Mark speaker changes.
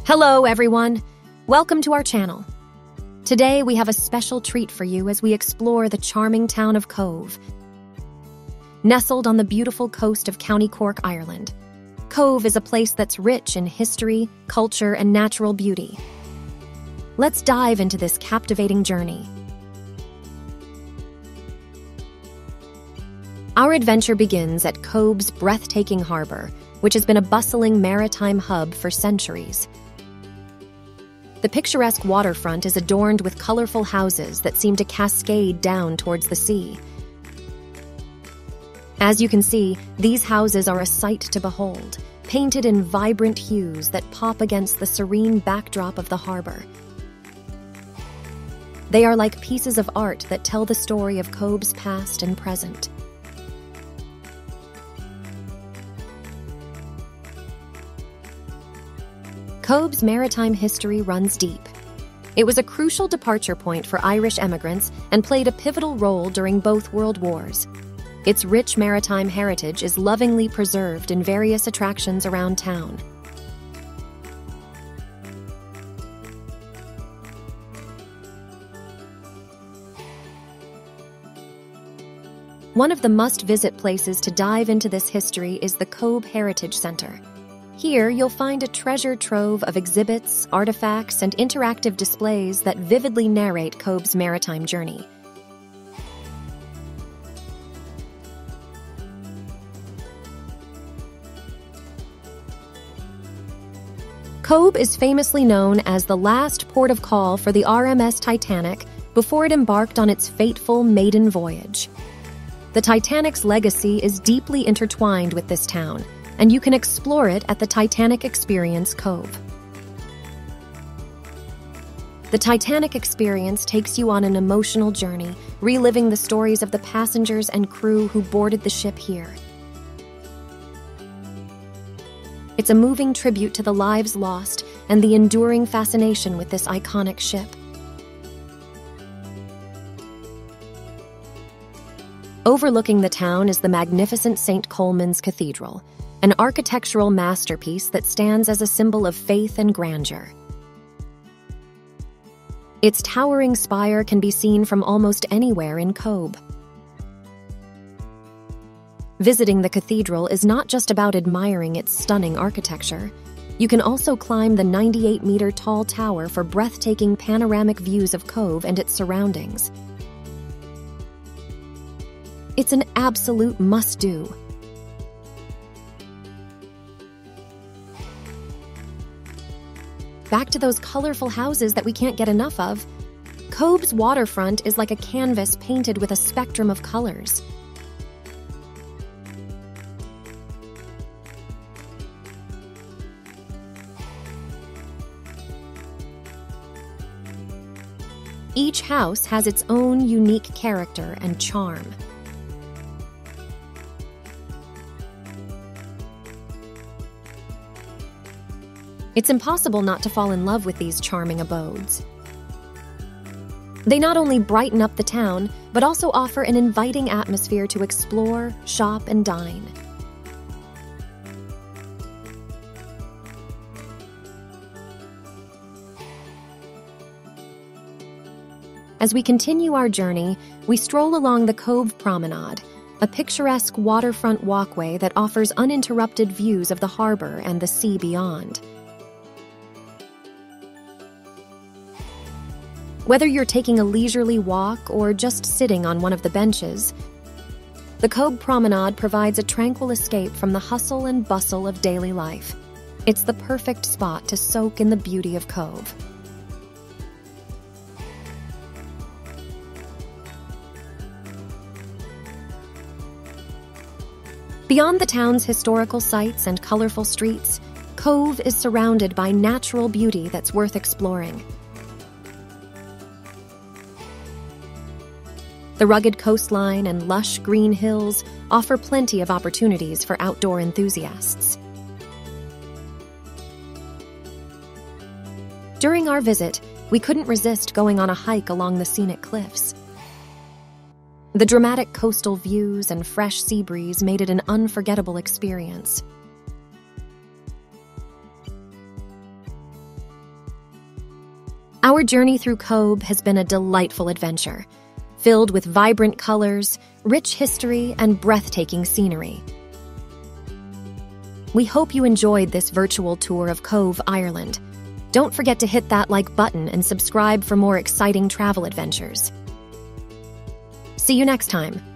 Speaker 1: Hello, everyone. Welcome to our channel. Today, we have a special treat for you as we explore the charming town of Cobh. Nestled on the beautiful coast of County Cork, Ireland, Cobh is a place that's rich in history, culture, and natural beauty. Let's dive into this captivating journey. Our adventure begins at Cobh's breathtaking harbor, which has been a bustling maritime hub for centuries. The picturesque waterfront is adorned with colorful houses that seem to cascade down towards the sea. As you can see, these houses are a sight to behold, painted in vibrant hues that pop against the serene backdrop of the harbor. They are like pieces of art that tell the story of Cobh's past and present. Cobh's maritime history runs deep. It was a crucial departure point for Irish emigrants and played a pivotal role during both World Wars. Its rich maritime heritage is lovingly preserved in various attractions around town. One of the must-visit places to dive into this history is the Cobh Heritage Center. Here, you'll find a treasure trove of exhibits, artifacts, and interactive displays that vividly narrate Cobh's maritime journey. Cobh is famously known as the last port of call for the RMS Titanic before it embarked on its fateful maiden voyage. The Titanic's legacy is deeply intertwined with this town, and you can explore it at the Titanic Experience Cobh. The Titanic Experience takes you on an emotional journey, reliving the stories of the passengers and crew who boarded the ship here. It's a moving tribute to the lives lost and the enduring fascination with this iconic ship. Overlooking the town is the magnificent St. Colman's Cathedral, an architectural masterpiece that stands as a symbol of faith and grandeur. Its towering spire can be seen from almost anywhere in Cobh. Visiting the cathedral is not just about admiring its stunning architecture. You can also climb the 98-meter-tall tower for breathtaking panoramic views of Cobh and its surroundings. It's an absolute must-do. Back to those colorful houses that we can't get enough of. Cobh's waterfront is like a canvas painted with a spectrum of colors. Each house has its own unique character and charm. It's impossible not to fall in love with these charming abodes. They not only brighten up the town, but also offer an inviting atmosphere to explore, shop, and dine. As we continue our journey, we stroll along the Cobh Promenade, a picturesque waterfront walkway that offers uninterrupted views of the harbor and the sea beyond. Whether you're taking a leisurely walk or just sitting on one of the benches, the Cobh Promenade provides a tranquil escape from the hustle and bustle of daily life. It's the perfect spot to soak in the beauty of Cobh. Beyond the town's historical sites and colorful streets, Cobh is surrounded by natural beauty that's worth exploring. The rugged coastline and lush green hills offer plenty of opportunities for outdoor enthusiasts. During our visit, we couldn't resist going on a hike along the scenic cliffs. The dramatic coastal views and fresh sea breeze made it an unforgettable experience. Our journey through Cobh has been a delightful adventure, filled with vibrant colors, rich history, and breathtaking scenery. We hope you enjoyed this virtual tour of Cobh, Ireland. Don't forget to hit that like button and subscribe for more exciting travel adventures. See you next time.